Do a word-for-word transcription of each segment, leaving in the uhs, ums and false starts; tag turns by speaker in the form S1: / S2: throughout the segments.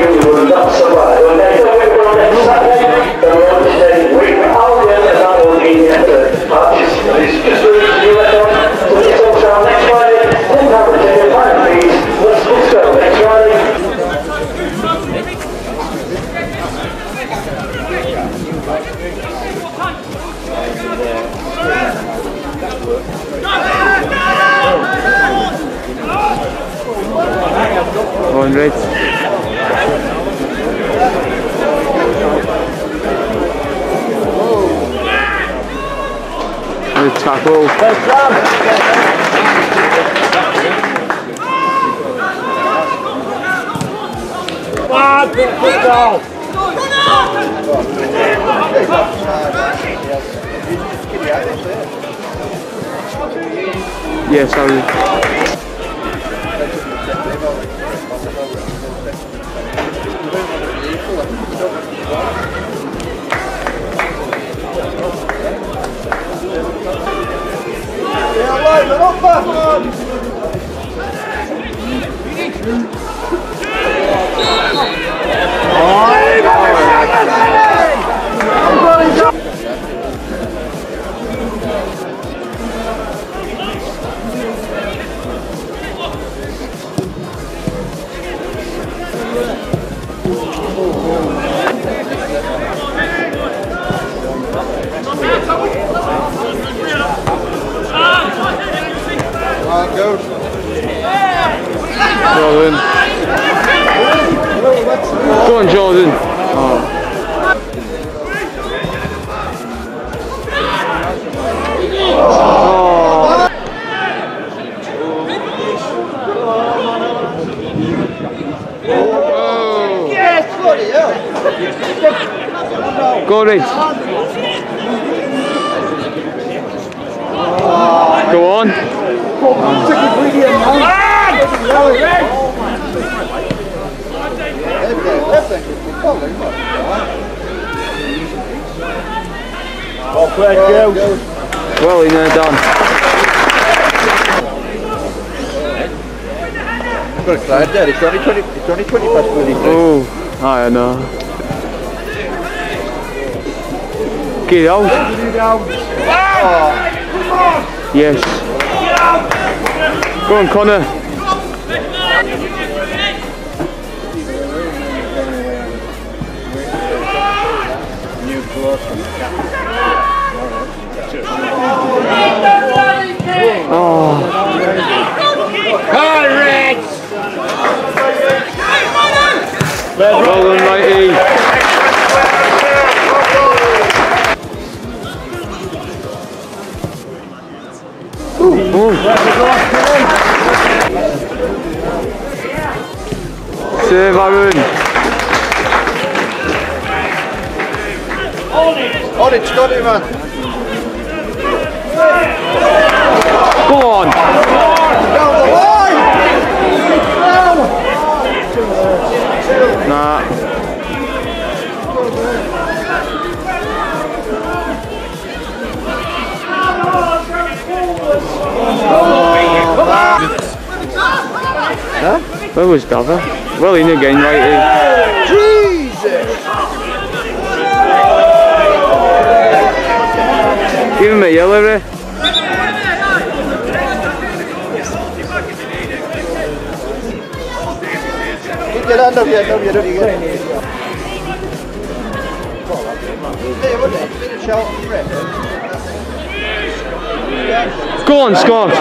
S1: Going right. Good tackle.
S2: Good goal.
S1: Yeah, sorry. Jordan. Go on, Jordan. Oh. Oh. Oh. Go, Reed. Go on.
S2: Oh, great go.
S1: Well, he's nearly done.
S3: I've got a cloud there, it's only twenty, it's only twenty past twenty-three.
S1: Oh, I know. Get out. Oh. Yes. Go on, Connor. Oh.
S2: Hi, Reds!
S1: Well done, matey. Ooh. Ooh. Save Aaron.
S3: On it, got it, man.
S1: Go on.
S3: Down the line.
S1: Nah.
S3: Huh?
S1: Where was Dava? Well in again, right?
S3: Jesus!
S1: Give him a yellow there.
S3: Keep your hand up here, no, you don't you get it. Hey, what the finish out on the red.
S1: Go on, Scott.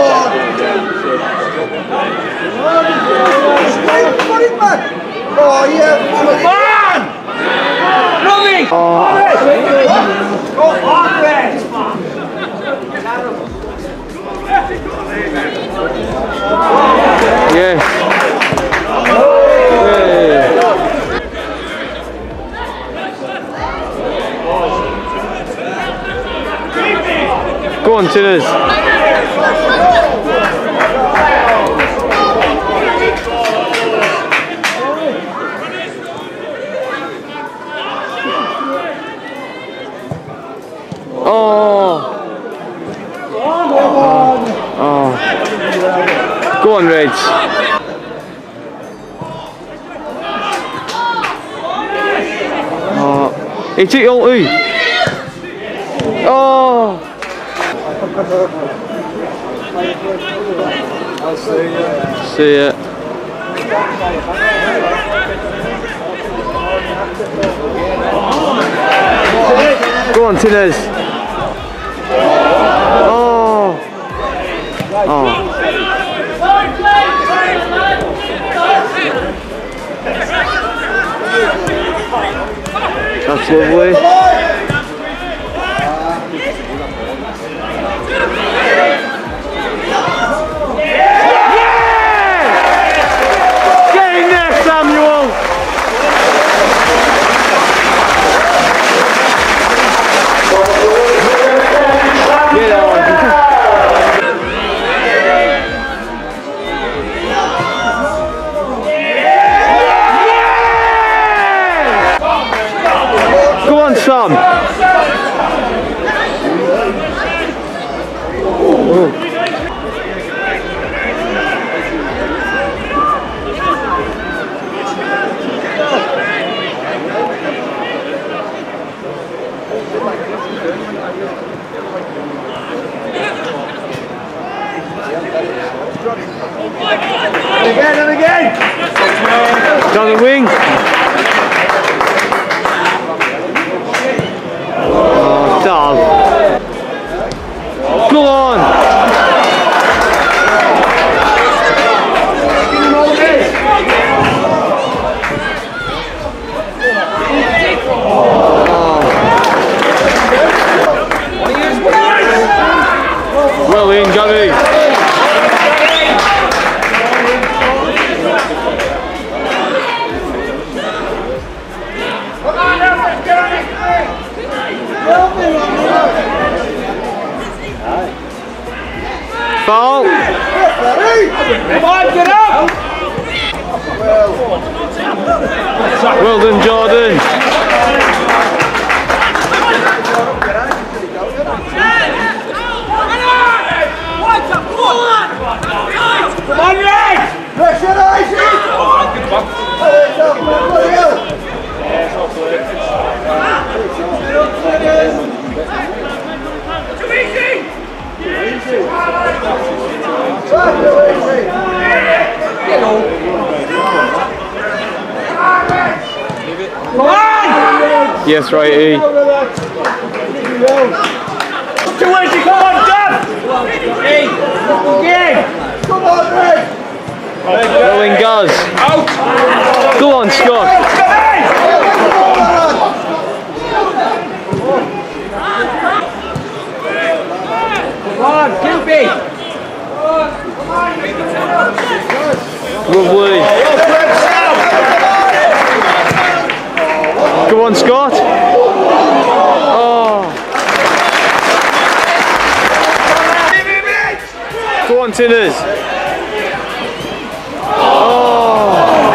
S3: Oh, yeah.
S2: Come on! Robbie!
S1: Oh.
S2: Go on, Reds!
S1: Yes. Hey. Go on, Tinners. Oh. Oh. Go on, Reds. Hit it, ulti. Oh!
S2: I'll see you.
S1: See ya. Go on, Tinez. Oh! Oh! That's lovely. Sam. Oh.
S2: Again and again.
S1: Down the wing. Dal. Go on! Well in, Gary. Foul.
S2: Come on, get up!
S1: Well done, Jordan.
S2: Come on, Red! Pressure, Isaac! Too easy! Come on!
S1: Yes, righty.
S2: Too easy, come on, Dad! Again! Come on, Red!
S1: Rolling Gaz.
S2: Out!
S1: Go on, Scott.
S2: Come on, Kilby!
S1: Lovely. Go on, Scott. Oh. Go on, Tinners. Oh.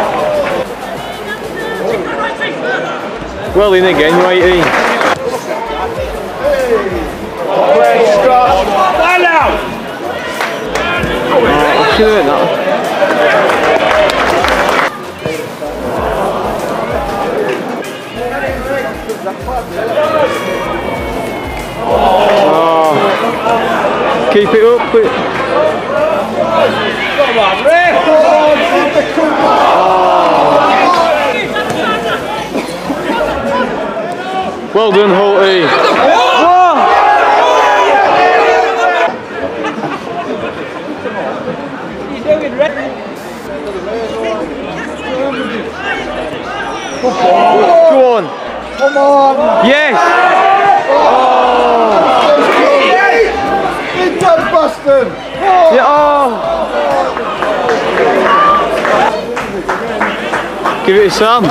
S1: Well in again, righty. Oh, should have that. Oh. Keep it up.
S2: Come on, Rick!
S1: Oh. Well done, Holty. Go on.
S2: Come on.
S1: Yes. Oh.
S2: Big done, Boston.
S1: Yeah. Oh. Give it to Sam.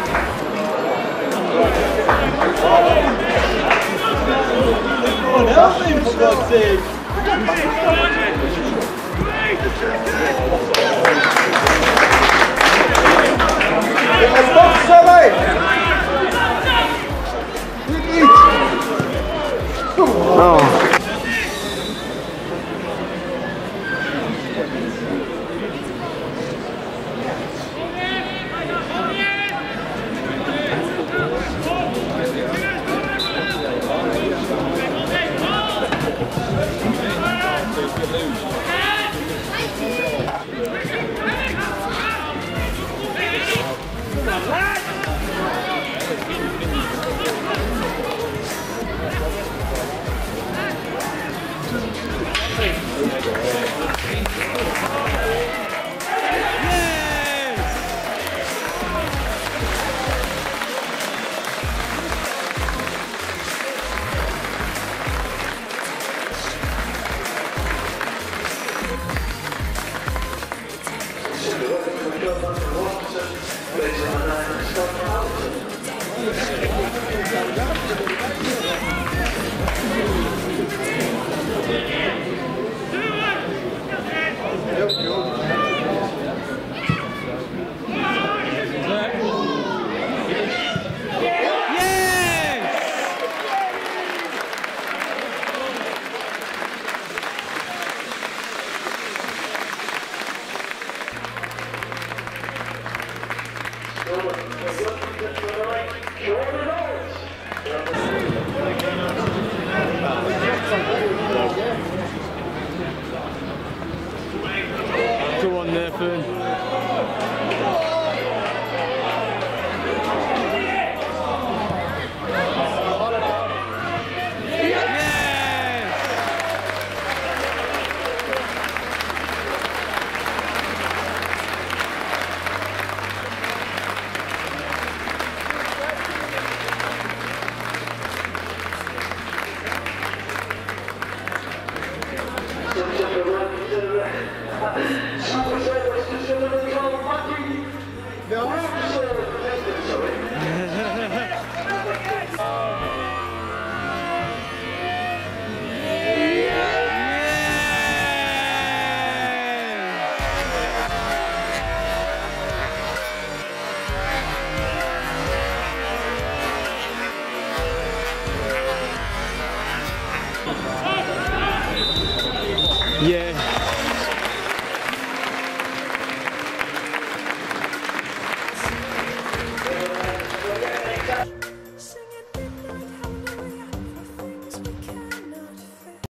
S2: Help him, for God's sake.
S1: Oh. Go on, Nathan. Yeah.